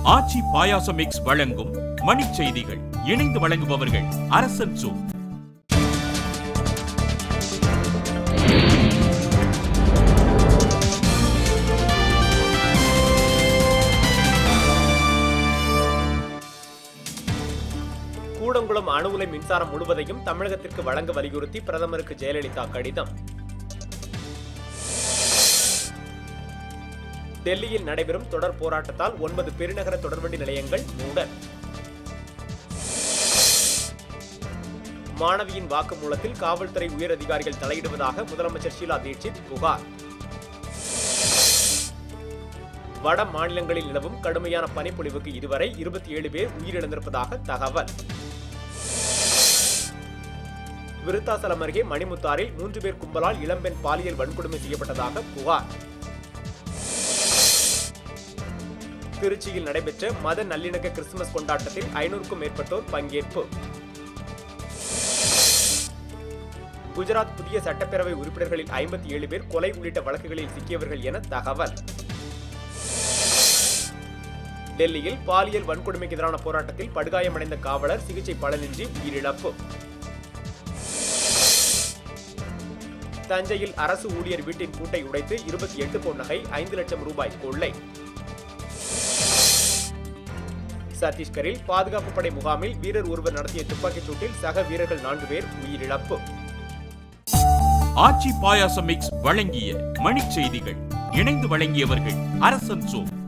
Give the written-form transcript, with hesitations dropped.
ஆச்சி பாயாசம் mix வழங்கும் மணிச் செய்திகள். இணைந்து வழங்குபவர்கள் அரசன் சூ. கூடங்குளம் அணு உலை மின்சாரம் முழுவதையும் தமிழகத்திற்கு வழங்க வலியுறுத்தி பிரதமருக்கு ஜெயலலிதா கடிதம். டெல்லியில் நடைபெறும் தொடர் போராட்டத்தால் 9 பெருநகர தொடர்வண்டி நிலையங்கள் மூடல். மாணவியின் வாக்குமூலத்தில் காவல்துறை உயர் அதிகாரிகள் தலையிடுவதாக முதலமைச்சர் ஷீலா தீட்சித் புகார். வட மாநிலங்களில் நிலவும் கடுமையான பனிப்பொழிவுக்கு இதுவரை 27 பேர் உயிரிழந்திருப்பதாக தகவல். விருத்தாசலம் அருகே மணிமுத்தாரில் 3 பேர் கும்பலால் இளம்பெண் பாலியல் வன்கொடுமை செய்யப்பட்டதாக புகார். திருச்சியில் நடைபெற்ற மத நல்லிணக்க கிறிஸ்துமஸ் கொண்டாட்டத்தில் 500க்கும் மேற்பட்டோர் பங்கேற்பு. குஜராத் புதிய சட்டப்பேரவை உறுப்பினர்களில் 57 பேர் கொலை உள்ளிட்ட வழக்குகளில் சிக்கியவர்கள் என தகவல். டெல்லியில் பாலியல் வன்கொடுமைக்கு எதிரான போராட்டத்தில் படுகாயமடைந்த காவலர் சிகிச்சை பலனின்றி உயிரிழப்பு. தஞ்சையில் அரசு ஊழியர் வீட்டின் பூட்டை உடைத்து 28 பவுன் நகை 5 லட்சம் ரூபாய் கொள்ளை. சத்தீஸ்கரில் பாதுகாப்பு படை முகாமில் வீரர் ஒருவர் நடத்திய துப்பாக்கிச் சூட்டில் சக வீரர்கள் 4 பேர் உயிரிழப்பு. ஆச்சி பாயாசம் மிக்ஸ் வழங்கிய மணிச் செய்திகள். இணைந்து வழங்கியவர்கள் அரசன் சூ.